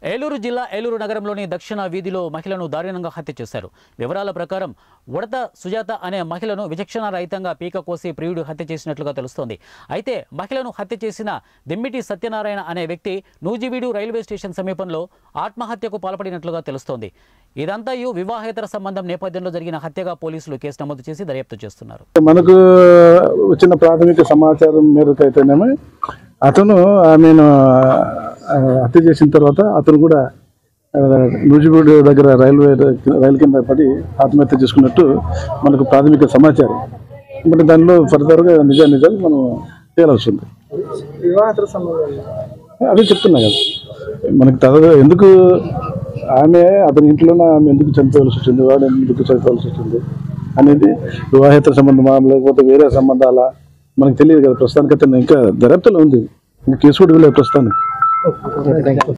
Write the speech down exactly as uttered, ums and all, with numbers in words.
ఏలూరు జిల్లా ఏలూరు నగరంలోని దక్షిణ వీధిలో మహిళను దారుణంగా హత్య చేశారు. వివరాల ప్రకారం ఉడత సుజాత అనే మహిళను విచక్షణ రహితంగా పీక కోసి ప్రియుడు హత్య చేసినట్లుగా తెలుస్తోంది. అయితే మహిళను హత్య చేసిన దిమ్మిటి సత్యనారాయణ అనే వ్యక్తి నూజివీడు రైల్వే స్టేషన్ సమీపంలో ఆత్మహత్యకు పాల్పడినట్లుగా తెలుస్తోంది. ఇదంతా వివాహేతర సంబంధం నేపథ్యంలో జరిగిన హత్యగా పోలీసులు కేసు నమోదు చేసి దర్యాప్తు చేస్తున్నారు. మనకు వచ్చిన ప్రాథమిక సమాచారం మేరకు అయితేనేమో అతను ఆమెను హత్య చేసిన తర్వాత అతను కూడా నూజివీడు దగ్గర రైల్వే రైలు కింద పడి ఆత్మహత్య చేసుకున్నట్టు మనకు ప్రాథమిక సమాచారం. మరి దానిలో ఫర్దర్గా నిజా నిజాలు మనం తేలాల్సింది. అదే చెప్తున్నా కదా మనకు తద ఎందుకు ఆమె అతని ఇంట్లోనే ఆమె ఎందుకు చనిపోవాల్సి వచ్చింది, వాడు ఎందుకు చనిపోవాల్సి వచ్చింది అనేది వివాహేతర సంబంధమా లేకపోతే వేరే సంబంధాలా మనకు తెలియదు కదా. ప్రస్తుతానికి అతను ఇంకా దర్యాప్తులో ఉంది, ఇంకా కేసు కూడా వెళ్ళే ప్రస్తుతానికి.